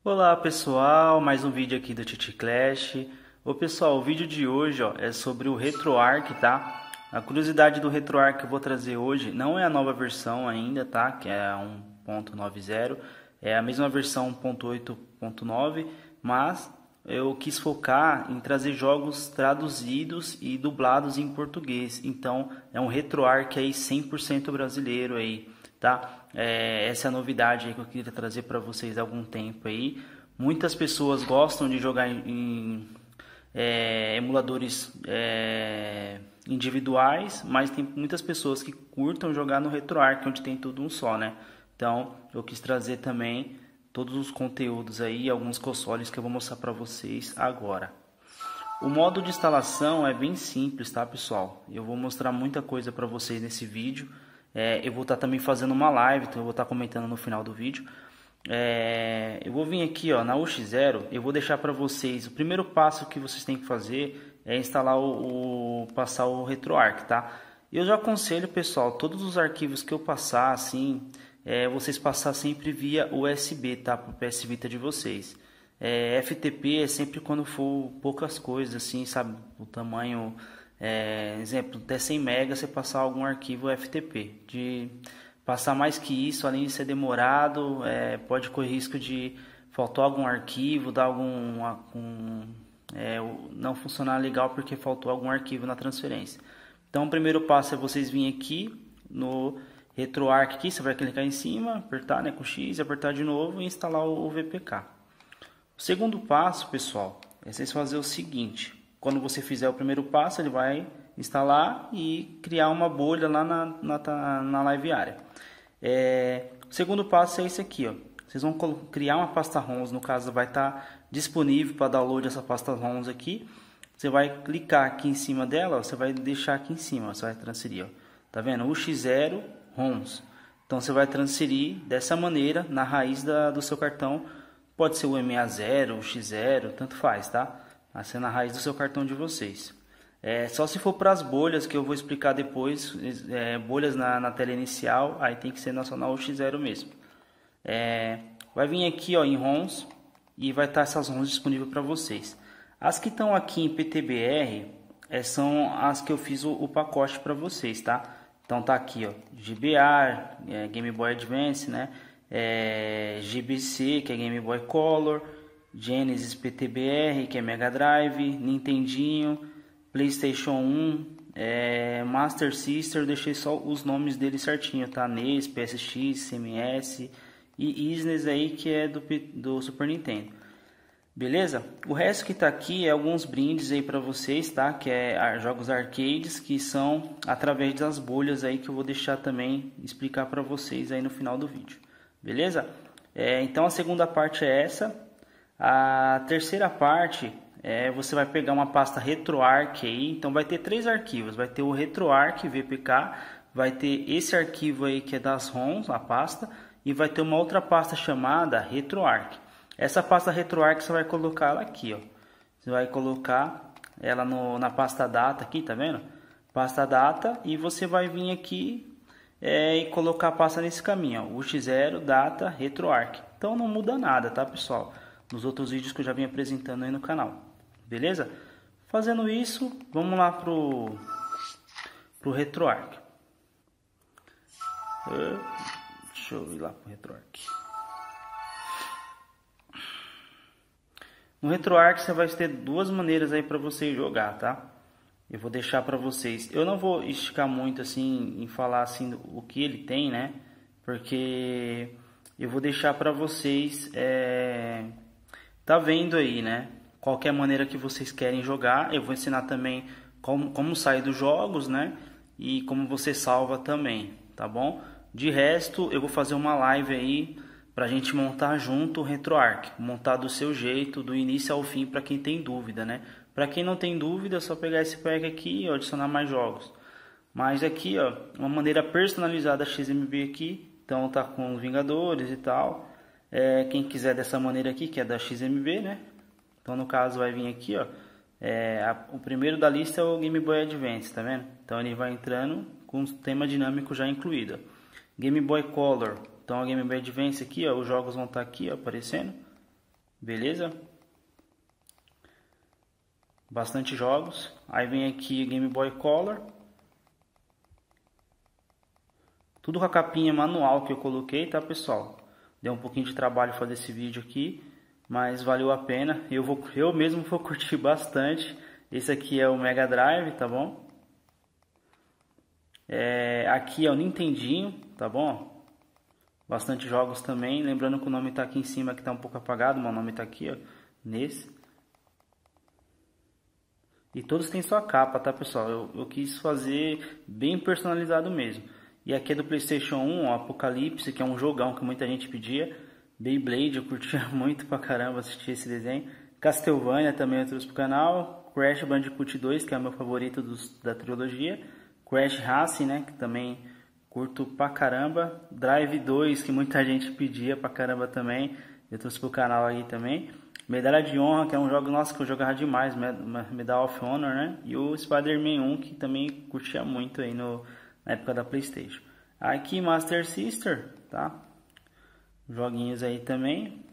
Olá pessoal, mais um vídeo aqui do Titi Clash. Ô pessoal, o vídeo de hoje é sobre o RetroArch, tá? A curiosidade do RetroArch que eu vou trazer hoje não é a nova versão ainda, tá? Que é a 1.90, é a mesma versão 1.8.9, mas eu quis focar em trazer jogos traduzidos e dublados em português. Então é um RetroArch aí 100% brasileiro aí, tá? Essa é a novidade aí que eu queria trazer para vocês há algum tempo aí. Muitas pessoas gostam de jogar em emuladores individuais, mas tem muitas pessoas que curtam jogar no RetroArch, onde tem tudo um só, né? Então eu quis trazer também todos os conteúdos aí, alguns consoles que eu vou mostrar para vocês agora. O modo de instalação é bem simples, tá pessoal? Eu vou mostrar muita coisa para vocês nesse vídeo. Eu vou estar também fazendo uma live, então eu vou estar comentando no final do vídeo. Eu vou vir aqui ó, na UX0, eu vou deixar para vocês, o primeiro passo que vocês têm que fazer é instalar passar o RetroArch, tá? Eu já aconselho pessoal, todos os arquivos que eu passar, assim, vocês passar sempre via USB, tá? Para o PS Vita de vocês. FTP é sempre quando for poucas coisas, assim, sabe? O tamanho, exemplo, até 100 MB você passar algum arquivo FTP. De passar mais que isso, além de ser demorado, pode correr risco de faltar algum arquivo, dar não funcionar legal porque faltou algum arquivo na transferência. Então, o primeiro passo é vocês virem aqui no RetroArch, aqui, você vai clicar em cima, apertar, né, com X, apertar de novo e instalar o VPK. O segundo passo, pessoal, é vocês fazer o seguinte: quando você fizer o primeiro passo, ele vai instalar e criar uma bolha lá na Live Area. O segundo passo é esse aqui, ó. Vocês vão criar uma pasta ROMs, no caso vai estar disponível para download essa pasta ROMs aqui. Você vai clicar aqui em cima dela, ó, você vai deixar aqui em cima, ó, você vai transferir, ó. Tá vendo? UX0 ROMs. Então você vai transferir dessa maneira na raiz do seu cartão. Pode ser o MA0, o X0, tanto faz, tá? Vai ser na raiz do seu cartão de vocês. Só se for para as bolhas, que eu vou explicar depois, bolhas na tela inicial, aí tem que ser nacional X0 mesmo. Vai vir aqui ó, em ROMs e vai estar essas ROMs disponíveis para vocês. As que estão aqui em PTBR são as que eu fiz o pacote para vocês, tá? Então tá aqui ó, GBA, Game Boy Advance, né? GBC, que é Game Boy Color, Genesis PTBR, que é Mega Drive, Nintendinho, PlayStation 1, Master System, eu deixei só os nomes deles certinho, tá? NES, PSX, CMS e SNES aí, que é do Super Nintendo. Beleza? O resto que tá aqui é alguns brindes aí para vocês, tá? Que é jogos arcades que são através das bolhas aí, que eu vou deixar também explicar para vocês aí no final do vídeo. Beleza? Então a segunda parte é essa. A terceira parte você vai pegar uma pasta RetroArch aí. Então vai ter três arquivos. Vai ter o RetroArch VPK, vai ter esse arquivo aí que é das ROMs, a pasta, e vai ter uma outra pasta chamada RetroArch. Essa pasta RetroArch você vai colocar ela aqui, ó. Você vai colocar ela na pasta data aqui, tá vendo? Pasta data, e você vai vir aqui e colocar a pasta nesse caminho, ó, UX0 data RetroArch. Então não muda nada, tá pessoal? Nos outros vídeos que eu já vim apresentando aí no canal, beleza? Fazendo isso, vamos lá pro RetroArch. Deixa eu ir lá pro RetroArch. No RetroArch você vai ter duas maneiras aí para você jogar, tá? Eu vou deixar para vocês. Eu não vou esticar muito assim em falar assim o que ele tem, né? Porque eu vou deixar para vocês tá vendo aí, né? Qualquer maneira que vocês querem jogar. Eu vou ensinar também como sair dos jogos, né? E como você salva também, tá bom? De resto, eu vou fazer uma live aí pra gente montar junto o RetroArch, montar do seu jeito, do início ao fim, para quem tem dúvida, né? Para quem não tem dúvida, é só pegar esse pack aqui e adicionar mais jogos. Mas aqui, ó, uma maneira personalizada XMB aqui, então tá com os Vingadores e tal. Quem quiser dessa maneira aqui, que é da XMB, né? Então no caso vai vir aqui, ó, o primeiro da lista é o Game Boy Advance, tá vendo? Então ele vai entrando com o tema dinâmico já incluído. Game Boy Color. Então a Game Boy Advance aqui, ó, os jogos vão estar aqui, ó, aparecendo. beleza? Bastante jogos. Aí vem aqui Game Boy Color. Tudo com a capinha manual que eu coloquei, tá, pessoal? Deu um pouquinho de trabalho fazer esse vídeo aqui, mas valeu a pena. Eu mesmo vou curtir bastante. Esse aqui é o Mega Drive, tá bom? Aqui é o Nintendinho, tá bom? Bastante jogos também. Lembrando que o nome tá aqui em cima, que tá um pouco apagado, mas o nome tá aqui, ó, nesse. E todos têm sua capa, tá, pessoal? Eu quis fazer bem personalizado mesmo. E aqui é do PlayStation 1, ó, Apocalipse, que é um jogão que muita gente pedia. Beyblade, eu curtia muito pra caramba assistir esse desenho. Castlevania também eu trouxe pro canal. Crash Bandicoot 2, que é o meu favorito da trilogia. Crash Racing, né, que também curto pra caramba. Drive 2, que muita gente pedia pra caramba também. Eu trouxe pro canal aí também. Medalha de Honra, que é um jogo, nossa, que eu jogava demais. Medal of Honor, né? E o Spider-Man 1, que também curtia muito aí na época da PlayStation. Aqui Master Sister, tá? Joguinhos aí também.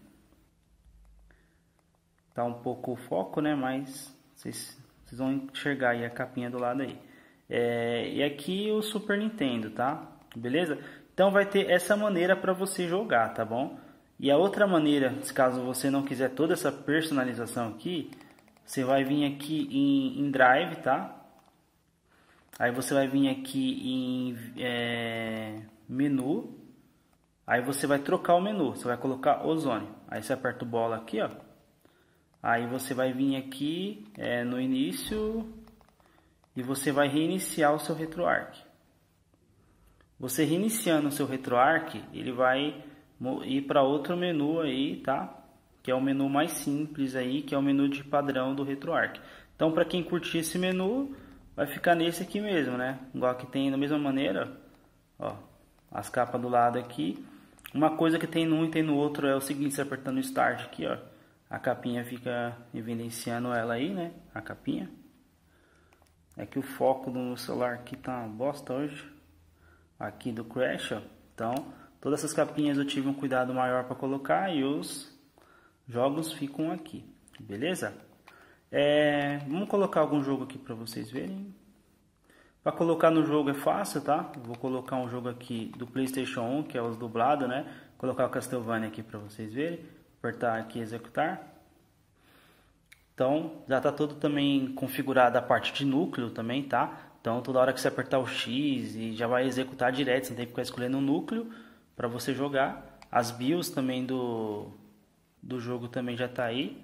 Tá um pouco o foco, né? Mas vocês vão enxergar aí a capinha do lado aí. E aqui o Super Nintendo, tá? Beleza? Então vai ter essa maneira para você jogar, tá bom? E a outra maneira, caso você não quiser toda essa personalização aqui, você vai vir aqui em Drive, tá? Aí você vai vir aqui em menu. Aí você vai trocar o menu. Você vai colocar Ozone. Aí você aperta o bola aqui, ó. Aí você vai vir aqui no início. E você vai reiniciar o seu RetroArch. Você reiniciando o seu RetroArch, ele vai ir para outro menu aí, tá? Que é o menu mais simples aí, que é o menu de padrão do RetroArch. Então, para quem curtir esse menu, vai ficar nesse aqui mesmo, né? Igual que tem da mesma maneira, ó, as capas do lado aqui. Uma coisa que tem num e tem no outro é o seguinte: você apertando o Start aqui, ó, a capinha fica evidenciando ela aí, né? A capinha. É que o foco do meu celular aqui tá uma bosta hoje. Aqui do Crash, ó. Então, todas essas capinhas eu tive um cuidado maior para colocar e os jogos ficam aqui, beleza? Vamos colocar algum jogo aqui para vocês verem. Para colocar no jogo é fácil, tá? Vou colocar um jogo aqui do PlayStation 1, que é os dublados, né? Vou colocar o Castlevania aqui para vocês verem. Apertar aqui executar. Então, já está todo também configurado a parte de núcleo também, tá? Então, toda hora que você apertar o X e já vai executar direto, você não tem que ficar escolhendo um núcleo para você jogar. As BIOS também do jogo também já está aí.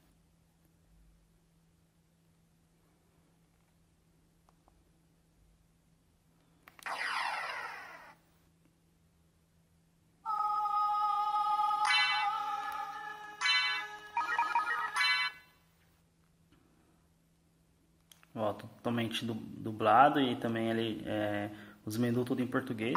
Ó, totalmente dublado e também ele, os menus tudo em português.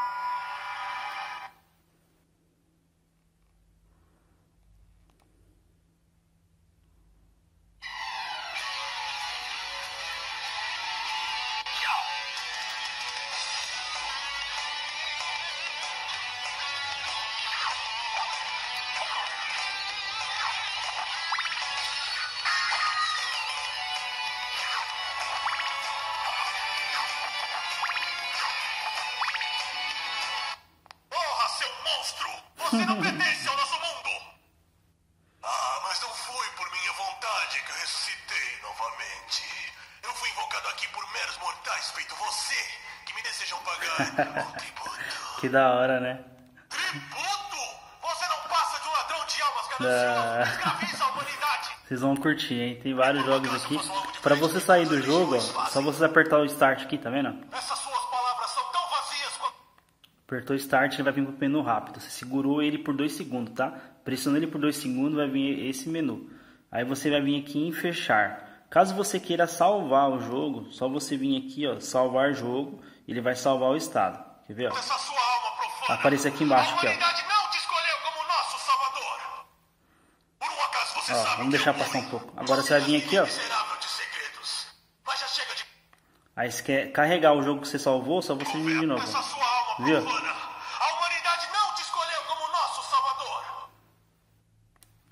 Você não pertence ao nosso mundo! Ah, mas não foi por minha vontade que eu ressuscitei novamente. Eu fui invocado aqui por meros mortais feito você, que me desejam pagar um tributo. Que da hora, né? Tributo? Você não passa de um ladrão de almas ganancioso! Escraviza a humanidade! Vocês vão curtir, hein? Tem vários jogos aqui. Pra você sair do jogo, ó, só você apertar o Start aqui, tá vendo? Essas suas palavras são tão vazias quanto... Apertou Start, ele vai vir pro menu rápido. Você segurou ele por 2 segundos, tá? Pressionou ele por 2 segundos, vai vir esse menu. Aí você vai vir aqui em fechar. Caso você queira salvar o jogo, só você vir aqui, ó, salvar jogo, ele vai salvar o estado. Quer ver, ó? Essa sua alma profana. Aparece aqui embaixo, aqui, ó. A humanidade não te escolheu como nosso salvador. Por um acaso você Ó, sabe vamos deixar passar um pouco. Agora você vai vir aqui, ó. miserável de segredos. Mas já chega de... Aí você quer carregar o jogo que você salvou, só você vir de novo. Essa sua alma Viu? profana. A humanidade não te escolheu como nosso salvador.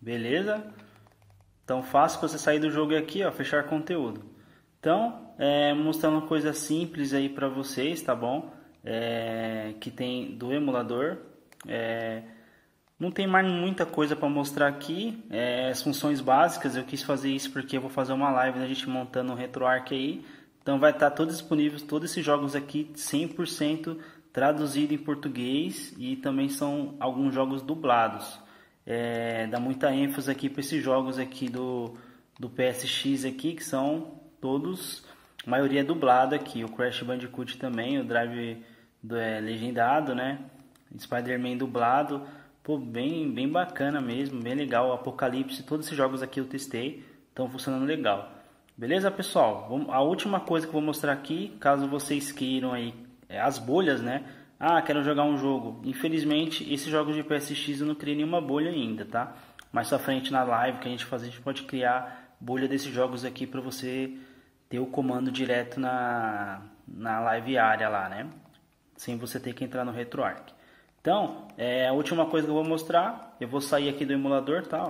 beleza? Então fácil para você sair do jogo aqui, ó, fechar conteúdo. Então, mostrando uma coisa simples aí para vocês, tá bom? Que tem do emulador. Não tem mais muita coisa para mostrar aqui. As funções básicas, eu quis fazer isso porque eu vou fazer uma live da gente montando um RetroArch aí. Então vai estar todo disponível, todos esses jogos aqui 100% traduzido em português, e também são alguns jogos dublados. Dá muita ênfase aqui para esses jogos aqui do PSX aqui, que são todos, a maioria é dublado aqui. O Crash Bandicoot também, o Drive legendado, né? Spider-Man dublado, pô, bem bacana mesmo, bem legal. Apocalipse, todos esses jogos aqui eu testei, estão funcionando legal. Beleza, pessoal? A última coisa que eu vou mostrar aqui, caso vocês queiram aí, as bolhas, né? Quero jogar um jogo. Infelizmente, esses jogos de PSX eu não criei nenhuma bolha ainda, tá? Mais pra frente na live que a gente fazer, a gente pode criar bolha desses jogos aqui para você ter o comando direto na live área lá, né? Sem você ter que entrar no RetroArch. Então, a última coisa que eu vou mostrar, eu vou sair aqui do emulador, tá? Ó.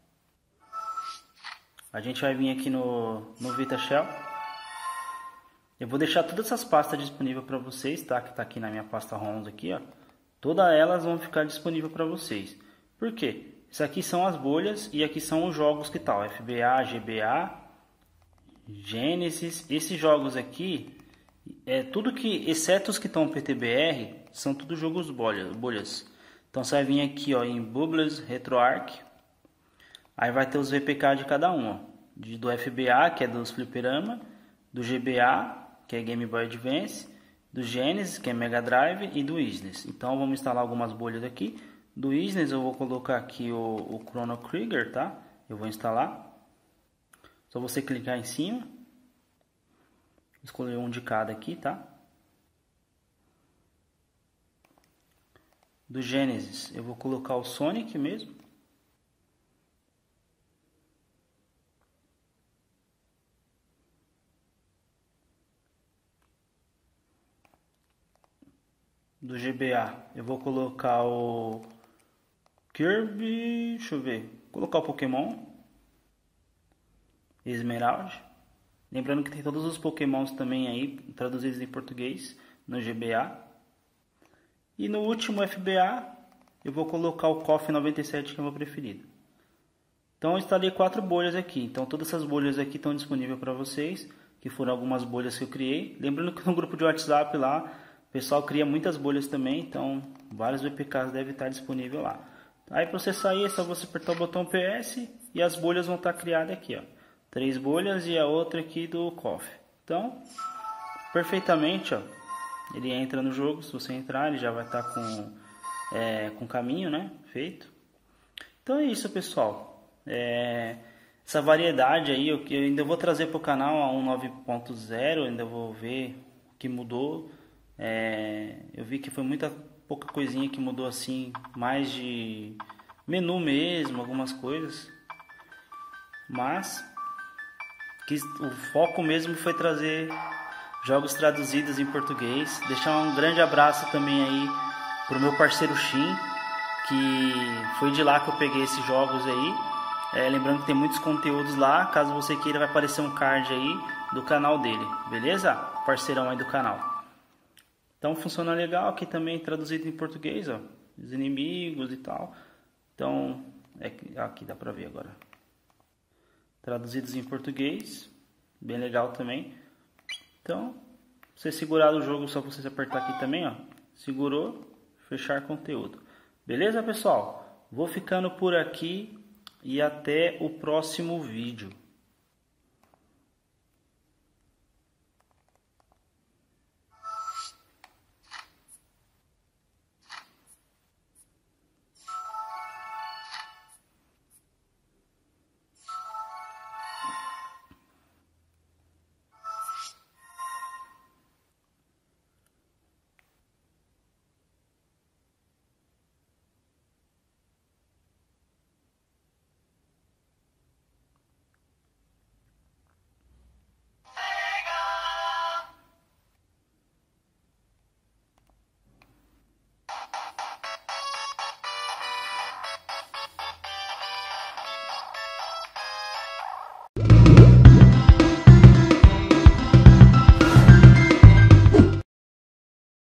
A gente vai vir aqui no VitaShell. Eu vou deixar todas essas pastas disponíveis para vocês, tá? Que tá aqui na minha pasta ROMs aqui, ó. Todas elas vão ficar disponíveis para vocês. Por quê? Isso aqui são as bolhas e aqui são os jogos que tal, FBA, GBA, Genesis. Esses jogos aqui, tudo que, exceto os que estão PTBR, são tudo jogos bolhas. Então você vai vir aqui, ó, em Bubbles, RetroArch. Aí vai ter os VPK de cada um, ó. Do FBA, que é dos fliperama, do GBA, que é Game Boy Advance, do Genesis, que é Mega Drive, e do Isnes. Então vamos instalar algumas bolhas aqui. Do Isnes eu vou colocar aqui o Chrono Trigger, tá? Eu vou instalar. Só você clicar em cima. Escolher um de cada aqui, tá? Do Genesis eu vou colocar o Sonic mesmo. Do GBA eu vou colocar o Kirby, deixa eu ver, vou colocar o Pokémon Esmeralda. Lembrando que tem todos os Pokémons também aí traduzidos em português no GBA. E no último FBA eu vou colocar o KOF 97, que é o meu preferido. Então eu instalei 4 bolhas aqui. Então todas essas bolhas aqui estão disponíveis para vocês, que foram algumas bolhas que eu criei. Lembrando que no grupo de WhatsApp lá o pessoal cria muitas bolhas também, então vários VPKs devem estar disponíveis lá. Aí para você sair é só você apertar o botão PS e as bolhas vão estar criadas aqui, ó. 3 bolhas e a outra aqui do KOF. Então, perfeitamente, ó. Ele entra no jogo, se você entrar ele já vai estar com caminho, né, feito. Então é isso, pessoal. Essa variedade aí eu ainda vou trazer para o canal a 1.9.0, ainda vou ver o que mudou. Eu vi que foi pouca coisinha que mudou assim, mais de menu mesmo, algumas coisas, mas que o foco mesmo foi trazer jogos traduzidos em português. Deixar um grande abraço também aí pro meu parceiro Shin, que foi de lá que eu peguei esses jogos aí. Lembrando que tem muitos conteúdos lá, caso você queira vai aparecer um card aí do canal dele, beleza? Parceirão aí do canal. Então funciona legal, aqui também traduzido em português, ó, os inimigos e tal. Então, aqui dá pra ver agora. Traduzidos em português, bem legal também. Então, você segurar o jogo, só você apertar aqui também, ó. Segurou, fechar conteúdo. Beleza, pessoal? Vou ficando por aqui e até o próximo vídeo.